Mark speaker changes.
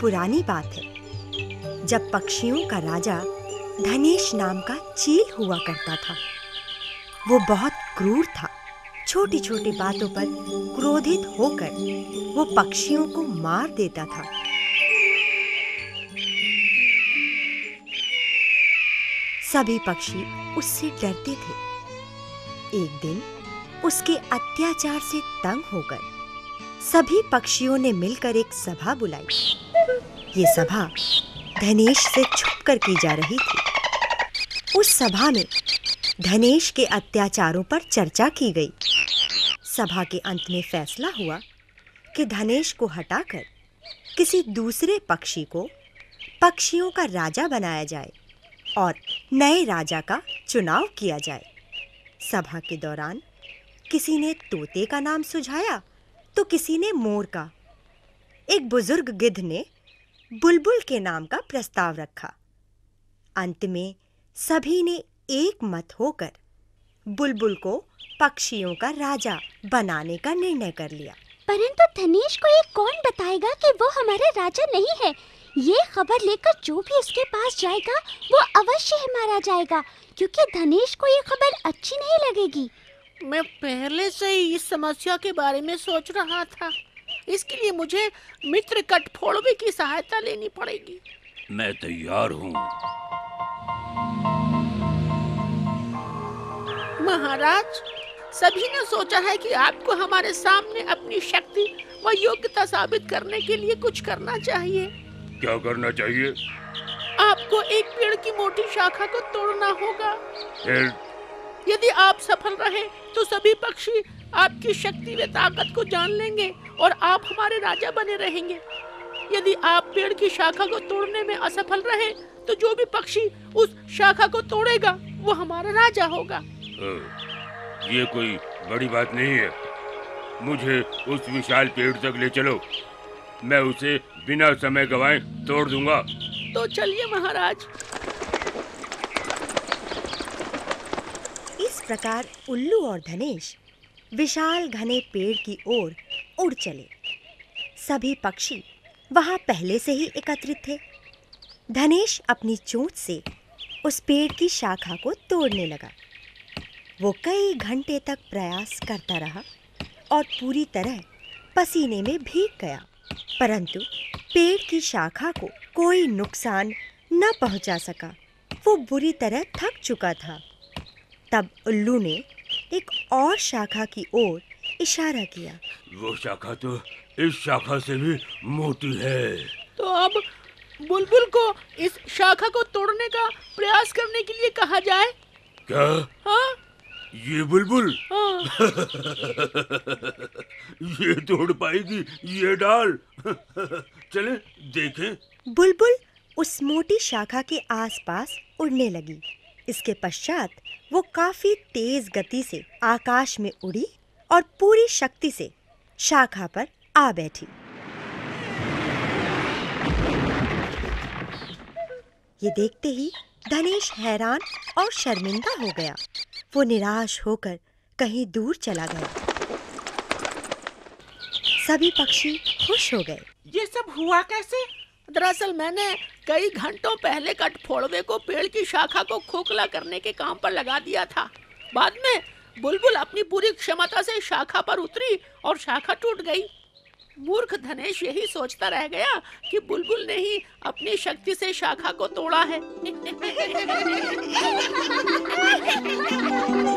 Speaker 1: पुरानी बात है, जब पक्षियों का राजा धनेश नाम का चील हुआ करता था। वो बहुत क्रूर था। छोटी छोटी बातों पर क्रोधित होकर वो पक्षियों को मार देता था। सभी पक्षी उससे डरते थे। एक दिन उसके अत्याचार से तंग होकर सभी पक्षियों ने मिलकर एक सभा बुलाई। ये सभा धनेश से छुपकर की जा रही थी। उस सभा में धनेश के अत्याचारों पर चर्चा की गई। सभा के अंत में फैसला हुआ कि धनेश को हटाकर किसी दूसरे पक्षी को पक्षियों का राजा बनाया जाए और नए राजा का चुनाव किया जाए। सभा के दौरान किसी ने तोते का नाम सुझाया तो किसी ने मोर का। एक बुजुर्ग गिद्ध ने बुलबुल के नाम का प्रस्ताव रखा। अंत में सभी ने एक मत होकर बुलबुल को पक्षियों का राजा बनाने का निर्णय कर लिया।
Speaker 2: परंतु धनेश को ये कौन बताएगा कि वो हमारा राजा नहीं है? ये खबर लेकर जो भी उसके पास जाएगा वो अवश्य ही मारा जाएगा, क्योंकि धनेश को ये खबर अच्छी नहीं लगेगी।
Speaker 3: मैं पहले से ही इस समस्या के बारे में सोच रहा था। इसके लिए मुझे मित्र कठफोड़वे की सहायता लेनी पड़ेगी।
Speaker 4: मैं तैयार हूँ।
Speaker 3: महाराज, सभी ने सोचा है कि आपको हमारे सामने अपनी शक्ति व योग्यता साबित करने के लिए कुछ करना चाहिए।
Speaker 4: क्या करना चाहिए?
Speaker 3: आपको एक पेड़ की मोटी शाखा को तोड़ना होगा।
Speaker 4: फिर?
Speaker 3: यदि आप सफल रहे तो सभी पक्षी आपकी शक्ति व ताकत को जान लेंगे और आप हमारे राजा बने रहेंगे। यदि आप पेड़ की शाखा को तोड़ने में असफल रहे तो जो भी पक्षी उस शाखा को तोड़ेगा वो हमारा राजा होगा।
Speaker 4: ये कोई बड़ी बात नहीं है। मुझे उस विशाल पेड़ तक ले चलो। मैं उसे बिना समय गवाए तोड़ दूंगा।
Speaker 3: तो चलिए महाराज।
Speaker 1: इस प्रकार उल्लू और धनेश विशाल घने पेड़ की ओर उड़ चले। सभी पक्षी वहां पहले से ही एकत्रित थे। धनेश अपनी चोंच से उस पेड़ की शाखा को तोड़ने लगा। वो कई घंटे तक प्रयास करता रहा और पूरी तरह पसीने में भीग गया, परंतु पेड़ की शाखा को कोई नुकसान न पहुंचा सका। वो बुरी तरह थक चुका था। तब उल्लू ने एक और शाखा की ओर इशारा किया।
Speaker 4: वो शाखा तो इस शाखा से भी मोटी है।
Speaker 3: तो अब बुलबुल को इस शाखा को तोड़ने का प्रयास करने के लिए कहा जाए।
Speaker 4: क्या?
Speaker 3: हाँ?
Speaker 4: ये बुलबुल?
Speaker 3: हाँ।
Speaker 4: ये तोड़ पाएगी ये डाल? चले देखें।
Speaker 1: बुलबुल उस मोटी शाखा के आसपास उड़ने लगी। इसके पश्चात वो काफी तेज गति से आकाश में उड़ी और पूरी शक्ति से शाखा पर आ बैठी। ये देखते ही धनेश हैरान और शर्मिंदा हो गया। वो निराश होकर कहीं दूर चला गया। सभी पक्षी खुश हो गए।
Speaker 3: ये सब हुआ कैसे? दरअसल मैंने कई घंटों पहले कठफोड़वे को पेड़ की शाखा को खोखला करने के काम पर लगा दिया था। बाद में बुलबुल अपनी पूरी क्षमता से शाखा पर उतरी और शाखा टूट गई। मूर्ख धनेश यही सोचता रह गया कि बुलबुल ने ही अपनी शक्ति से शाखा को तोड़ा है।